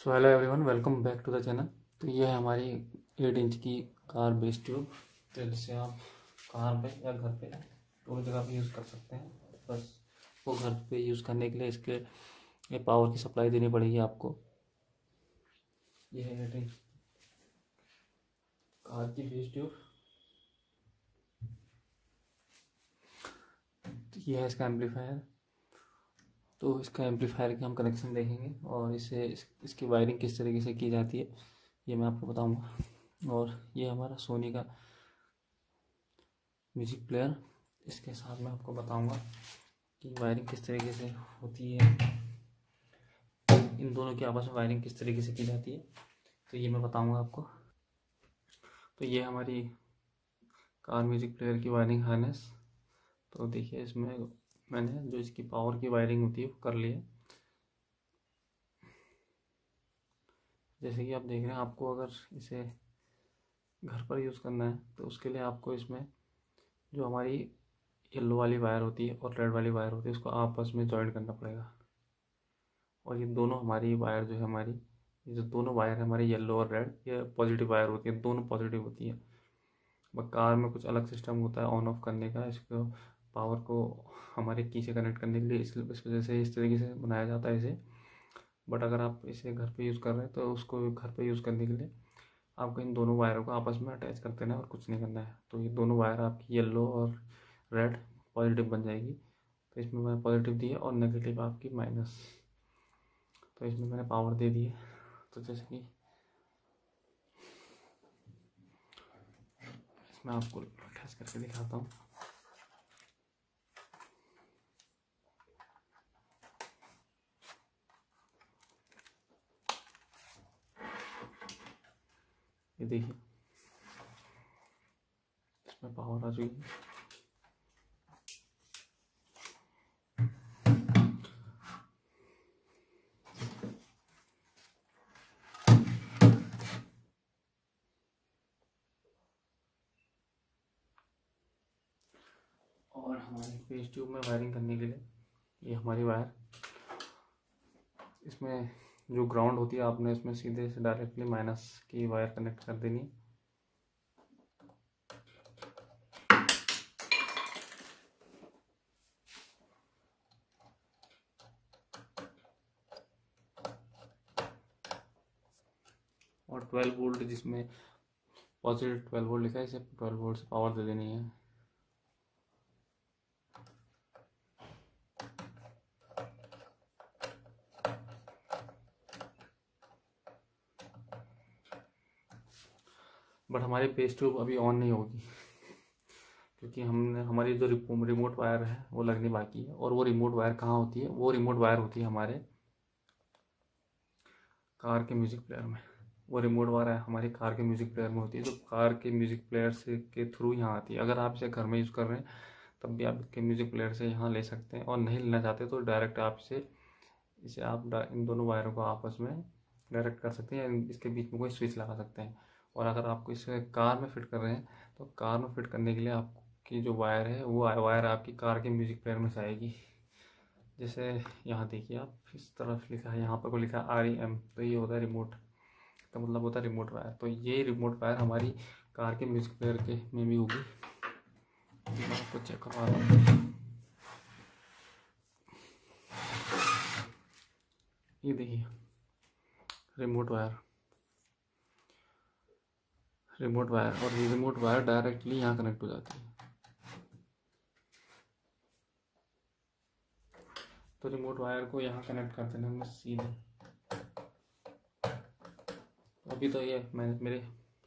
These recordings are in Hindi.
So hello everyone, welcome back to the channel. तो ये है हमारी 8 इंच की कार बेस ट्यूब। तो जिससे आप कार पे या घर पे दोनों जगह पे यूज़ कर सकते हैं। बस वो घर पे यूज़ करने के लिए इसके ये पावर की सप्लाई देनी पड़ेगी आपको। ये है 8 इंच कार की बेस ट्यूब। ये है इसका एम्पलीफायर। तो इसका एम्पलीफायर के हम कनेक्शन देखेंगे और इसकी वायरिंग किस तरीके से की जाती है ये मैं आपको बताऊंगा। और ये हमारा सोनी का म्यूजिक प्लेयर, इसके साथ मैं आपको बताऊंगा कि वायरिंग किस तरीके से होती है, इन दोनों की आपस में वायरिंग किस तरीके से की जाती है, तो ये मैं बताऊंगा आपको। तो ये हमारी कार म्यूजिक प्लेयर की वायरिंग हार्नेस। तो देखिए इसमें मैंने जो इसकी पावर की वायरिंग होती है वो कर ली है। जैसे कि आप देख रहे हैं, आपको अगर इसे घर पर यूज़ करना है तो उसके लिए आपको इसमें जो हमारी येलो वाली वायर होती है और रेड वाली वायर होती है उसको आपस में जॉइंट करना पड़ेगा। और ये दोनों हमारी वायर जो है हमारी, ये जो दोनों वायर है हमारी येलो और रेड, ये पॉजिटिव वायर होती है, दोनों पॉजिटिव होती है। बट कार में कुछ अलग सिस्टम होता है ऑन ऑफ करने का, इसको पावर को हमारे की से कनेक्ट करने के लिए, इस वजह से इस तरीके से बनाया जाता है इसे। बट अगर आप इसे घर पे यूज़ कर रहे हैं तो उसको घर पे यूज़ करने के लिए आपको इन दोनों वायरों को आपस में अटैच कर देना है और कुछ नहीं करना है। तो ये दोनों वायर आपकी येलो और रेड पॉजिटिव बन जाएगी। तो इसमें मैंने पॉजिटिव दी है और नेगेटिव आपकी माइनस। तो इसमें मैंने पावर दे दी है। तो जैसे कि इसमें आपको अटैच करके दिखाता हूँ। ये देखिए इसमें पावर आ चुकी है। और हमारे बेस ट्यूब में वायरिंग करने के लिए ये हमारी वायर, इसमें जो ग्राउंड होती है आपने इसमें सीधे से डायरेक्टली माइनस की वायर कनेक्ट कर देनी है। और 12 वोल्ट, जिसमें पॉजिटिव 12 वोल्ट लिखा है, इसे 12 वोल्ट से पावर दे देनी है। बट हमारी बेस ट्यूब अभी ऑन नहीं होगी क्योंकि हमने हमारी जो रिमोट वायर है वो लगनी बाकी है। और वो रिमोट वायर कहाँ होती है? वो रिमोट वायर होती है हमारे कार के म्यूज़िक प्लेयर में। वो रिमोट वायर है हमारी कार के म्यूज़िक प्लेयर में होती है, जो कार के म्यूज़िक प्लेयर से के थ्रू यहाँ आती है। अगर आप इसे घर में यूज़ कर रहे हैं तब भी आप इसके म्यूज़िक प्लेयर से यहाँ ले सकते हैं, और नहीं लेना चाहते तो डायरेक्ट आप इसे आप इन दोनों वायरों को आपस में डायरेक्ट कर सकते हैं, इसके बीच में कोई स्विच लगा सकते हैं। और अगर आपको इसे कार में फिट कर रहे हैं तो कार में फिट करने के लिए आपकी जो वायर है वो वायर आपकी कार के म्यूज़िक प्लेयर में से आएगी। जैसे यहाँ देखिए आप, इस तरफ लिखा है, यहाँ पर को लिखा है REM, तो ये होता है रिमोट, तो मतलब होता है रिमोट वायर। तो ये रिमोट वायर हमारी कार के म्यूज़िक प्लेयर के में भी होगी। मैं आपको चेक करवा रहा हूँ। ये देखिए रिमोट वायर, और ये रिमोट वायर डायरेक्टली यहाँ कनेक्ट हो जाती है। तो रिमोट वायर को यहाँ कनेक्ट कर देना हमें सीधे। अभी तो ये मेरे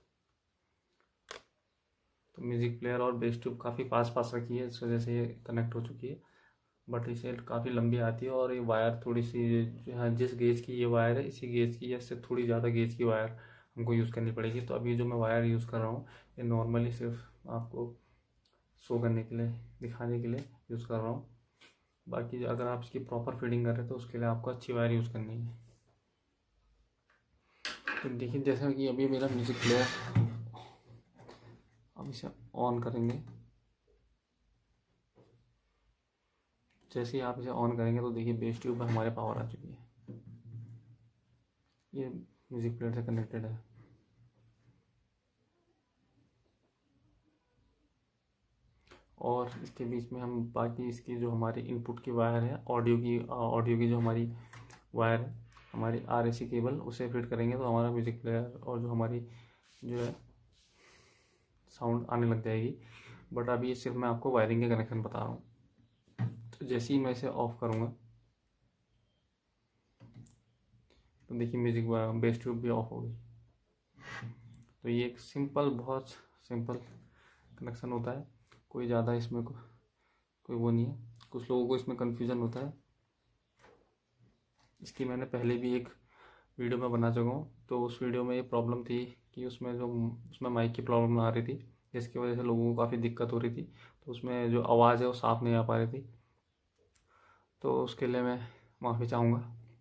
तो म्यूज़िक प्लेयर और बेस ट्यूब काफ़ी पास पास रखी है, इस वजह से ये कनेक्ट हो चुकी है। बट इसे काफ़ी लंबी आती है और ये वायर थोड़ी सी, हाँ, जिस गेज की ये वायर है इसी गेज की या इससे थोड़ी ज़्यादा गेज की वायर हमको यूज़ करनी पड़ेगी। तो अभी जो मैं वायर यूज़ कर रहा हूँ ये नॉर्मली सिर्फ आपको शो करने के लिए, दिखाने के लिए यूज़ कर रहा हूँ। बाकी अगर आप इसकी प्रॉपर फीडिंग कर रहे हैं तो उसके लिए आपको अच्छी वायर यूज़ करनी है। तो देखिए जैसा कि अभी मेरा म्यूज़िक प्लेयर, अब इसे ऑन करेंगे। जैसे ही आप इसे ऑन करेंगे तो देखिए बेस ट्यूब में हमारे पावर आ चुकी है। ये म्यूज़िक प्लेयर से कनेक्टेड है। और इसके बीच में हम बाकी इसकी जो हमारी इनपुट की वायर है, ऑडियो की जो हमारी वायर है, हमारी RAC केबल, उसे फिट करेंगे तो हमारा म्यूज़िक प्लेयर और जो हमारी जो है साउंड आने लग जाएगी। बट अभी ये सिर्फ मैं आपको वायरिंग के कनेक्शन बता रहा हूँ। तो जैसे ही मैं इसे ऑफ करूँगा तो देखिए म्यूज़िक बेस ट्यूब भी ऑफ होगी। तो ये एक बहुत सिंपल कनेक्शन होता है, कोई ज़्यादा इसमें कोई वो नहीं है। कुछ लोगों को इसमें कन्फ्यूज़न होता है, इसकी मैंने पहले भी एक वीडियो में बना चुका हूँ। तो उस वीडियो में ये प्रॉब्लम थी कि उसमें माइक की प्रॉब्लम आ रही थी, जिसकी वजह से लोगों को काफ़ी दिक्कत हो रही थी। तो उसमें जो आवाज़ है वो साफ़ नहीं आ पा रही थी। तो उसके लिए मैं माफ़ी चाहूँगा।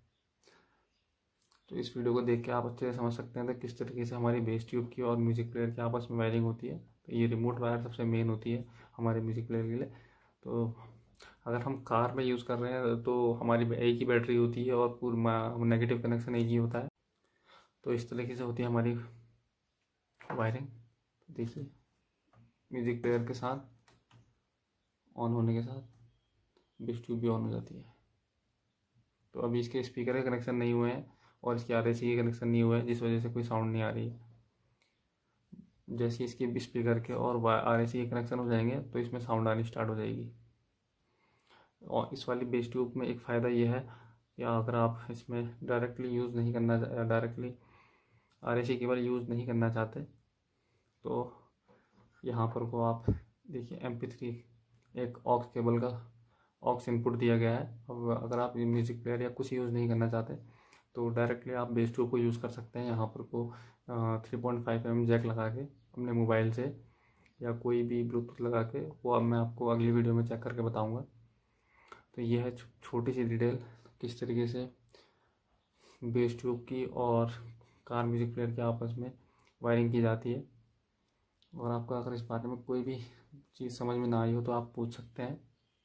तो इस वीडियो को देख के आप अच्छे से समझ सकते हैं कि किस तरीके से हमारी बेस ट्यूब की और म्यूज़िक प्लेयर की आपस में वायरिंग होती है। तो ये रिमोट वायर सबसे मेन होती है हमारे म्यूज़िक प्लेयर के लिए। तो अगर हम कार में यूज़ कर रहे हैं तो हमारी एक ही बैटरी होती है और पूरा नेगेटिव कनेक्शन एक ही होता है। तो इस तरीके से होती है हमारी वायरिंग। देखिए म्यूज़िक प्लेयर के साथ ऑन होने के साथ बेस ट्यूब भी ऑन हो जाती है। तो अभी इसके स्पीकर के कनेक्शन नहीं हुए हैं और इसके RAC के कनेक्शन नहीं हुए हैं, जिस वजह से कोई साउंड नहीं आ रही है। जैसे इसके स्पीकर के और RAC के कनेक्शन हो जाएंगे तो इसमें साउंड आनी स्टार्ट हो जाएगी। और इस वाली बेस ट्यूब में एक फ़ायदा ये है कि अगर आप इसमें डायरेक्टली RAC केबल यूज़ नहीं करना चाहते तो यहाँ पर को आप देखिए MP3 एक ऑक्स केबल का ऑक्स इनपुट दिया गया है। अब अगर आप म्यूज़िक प्लेयर या कुछ यूज़ नहीं करना चाहते तो डायरेक्टली आप बेस ट्यूब को यूज़ कर सकते हैं। यहाँ पर को 3.5mm जैक लगा के अपने मोबाइल से या कोई भी ब्लूटूथ लगा के, वो अब मैं आपको अगली वीडियो में चेक करके बताऊँगा। तो ये है छोटी सी डिटेल किस तरीके से बेस ट्यूब की और कार म्यूज़िक प्लेयर के आपस में वायरिंग की जाती है। और आपको अगर इस बारे में कोई भी चीज़ समझ में ना आई हो तो आप पूछ सकते हैं।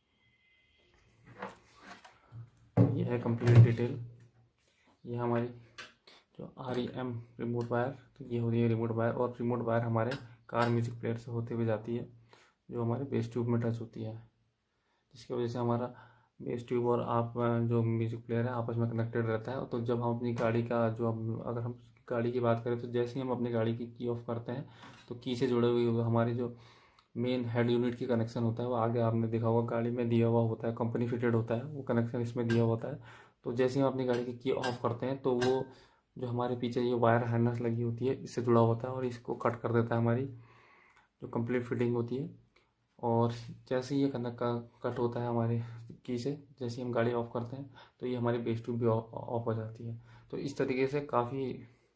यह है कंप्लीट डिटेल। यह हमारी जो REM रिमोट वायर, तो ये होती है रिमोट वायर। और रिमोट वायर हमारे कार म्यूज़िक प्लेयर से होते हुए जाती है जो हमारे बेस ट्यूब में टच होती है, जिसकी वजह से हमारा बेस ट्यूब और आप जो म्यूज़िक प्लेयर है आपस में कनेक्टेड रहता है। तो जब हम अपनी गाड़ी का अगर हम गाड़ी की बात करें तो जैसे ही हम अपनी गाड़ी की ऑफ करते हैं तो की से जुड़े हुए हमारे जो मेन हेड यूनिट की कनेक्शन होता है वो आगे आपने देखा होगा गाड़ी में दिया हुआ होता है, कंपनी फिटेड होता है, वो कनेक्शन इसमें दिया होता है। तो जैसे ही हम अपनी गाड़ी की ऑफ करते हैं तो वो जो हमारे पीछे ये वायर हार्नेस लगी होती है इससे जुड़ा होता है और इसको कट कर देता है हमारी जो कंप्लीट फिटिंग होती है। और जैसे ही ये कट होता है हमारे की से, जैसे ही हम गाड़ी ऑफ करते हैं तो ये हमारी बेस ट्यूब भी ऑफ हो जाती है। तो इस तरीके से काफ़ी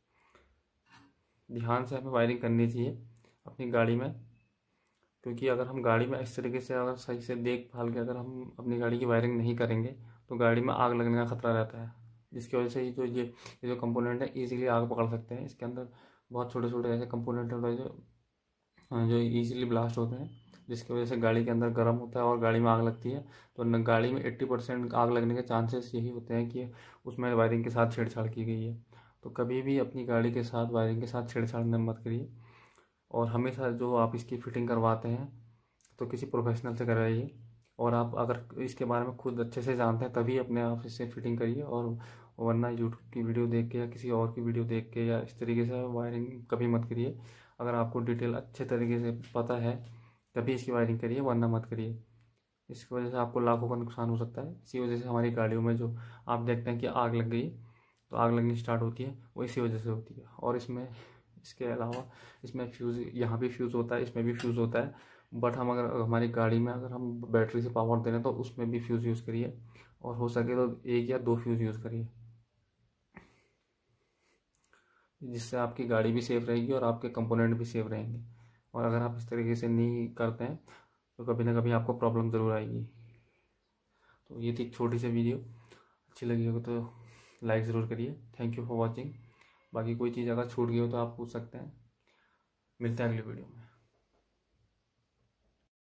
ध्यान से हमें वायरिंग करनी चाहिए अपनी गाड़ी में, क्योंकि अगर हम गाड़ी में इस तरीके से अगर सही से देखभाल के अगर हम अपनी गाड़ी की वायरिंग नहीं करेंगे तो गाड़ी में आग लगने का खतरा रहता है, जिसकी वजह से ये जो कंपोनेंट है ईजिली आग पकड़ सकते हैं। इसके अंदर बहुत छोटे छोटे ऐसे कंपोनेंट होते हैं जो ईजिली ब्लास्ट होते हैं, जिसकी वजह से गाड़ी के अंदर गर्म होता है और गाड़ी में आग लगती है। तो गाड़ी में 80% आग लगने के चांसेस यही होते हैं कि उसमें वायरिंग के साथ छेड़छाड़ की गई है। तो कभी भी अपनी गाड़ी के साथ वायरिंग के साथ छेड़छाड़ मत करिए। और हमेशा जो आप इसकी फ़िटिंग करवाते हैं तो किसी प्रोफेशनल से करवाइए। और आप अगर इसके बारे में खुद अच्छे से जानते हैं तभी अपने आप इससे फ़िटिंग करिए, और वरना यूट्यूब की वीडियो देख के या किसी और की वीडियो देख के या इस तरीके से वायरिंग कभी मत करिए। अगर आपको डिटेल अच्छे तरीके से पता है तभी इसकी वायरिंग करिए, वरना मत करिए। इसकी वजह से आपको लाखों का नुकसान हो सकता है। इसी वजह से हमारी गाड़ियों में जो आप देखते हैं कि आग लग गई तो आग लगनी स्टार्ट होती है, वो इसी वजह से होती है। और इसके अलावा इसमें फ्यूज़, यहाँ भी फ्यूज़ होता है, इसमें भी फ्यूज़ होता है। बट हम अगर हमारी गाड़ी में अगर हम बैटरी से पावर दे रहे हैं तो उसमें भी फ्यूज़ यूज़ करिए, और हो सके तो 1 या 2 फ्यूज़ यूज़ करिए, जिससे आपकी गाड़ी भी सेफ़ रहेगी और आपके कंपोनेंट भी सेफ़ रहेंगे। और अगर आप इस तरीके से नहीं करते हैं तो कभी ना कभी आपको प्रॉब्लम ज़रूर आएगी। तो ये थी एक छोटी सी वीडियो, अच्छी लगी हो तो लाइक ज़रूर करिए। Thank you for watching. बाकी कोई चीज़ अगर छूट गई हो तो आप पूछ सकते हैं। मिलते हैं अगली वीडियो में।